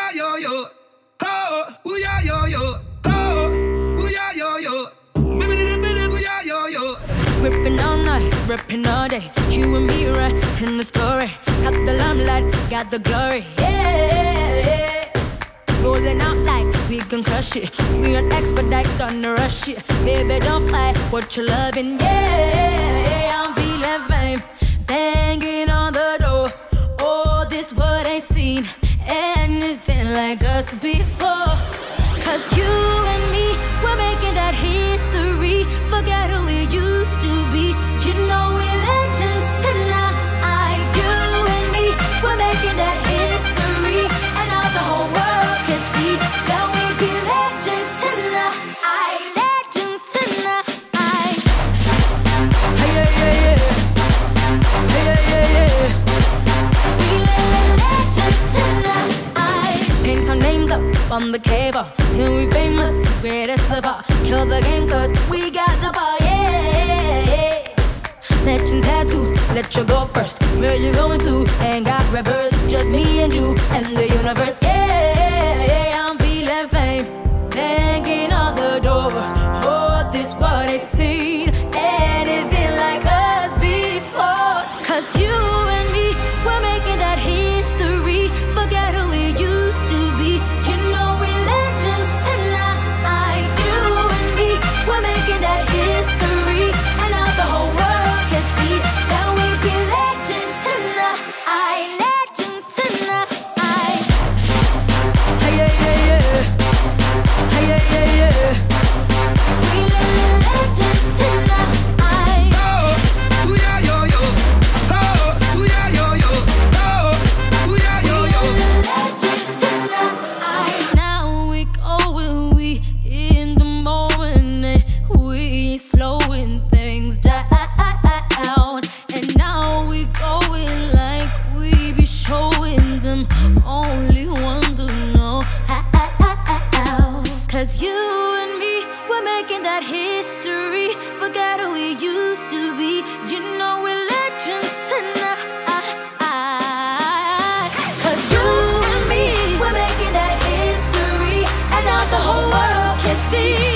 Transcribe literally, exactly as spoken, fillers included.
yeah, yo, yo. Oh, ooh, yeah, yo, yo. Oh, ooh, yeah, yo, yo. Ooh, yeah, yo, yo. Ripping all night, ripping all day. You and me right in the story. Got the limelight, got the glory. Yeah, rolling out like we can crush it. We on expedite, gonna rush it. Baby, don't fight what you're loving. Yeah, I'm feeling fame, banging on the door. Oh, this what ain't seen anything like us before. Cause you and me, we're making that history. Forget who we used to be. You know we're legends tonight. You and me, we're making that history. And now the whole world can see that we be legends tonight. Legends tonight. Hey, yeah, yeah, yeah. Hey, yeah, yeah, yeah. We legends tonight. Paint our names up on the cable till we famous, greatest of all. Kill the game cause we got the ball, yeah. Legend tattoos, let you go first. Where you going to? Ain't got reverse. Just me and you and the universe, yeah. I'm feeling fame, banging on the door. Oh, this what I seen anything like us before. Cause you and me, we're making that history. Forget who we used to be. You know we're legends tonight. You and me, we're making that history. And now the whole world can see that we be legends tonight. Legends tonight. Hey, yeah, yeah, yeah. Hey, yeah, yeah, yeah. We legends tonight. Oh, ooh, yeah, yo, yo. Oh, ooh, yeah, yo, yo. Oh, ooh, yeah, yo, yo. Legends tonight. Now we going, we in the moment, and we slowing things down. And now we going like we be showing them, only one to know how. Cause you and me, we're making that history. Forget who we used to be. You know we're legends tonight. Cause you and me, we're making that history. And now the whole world can see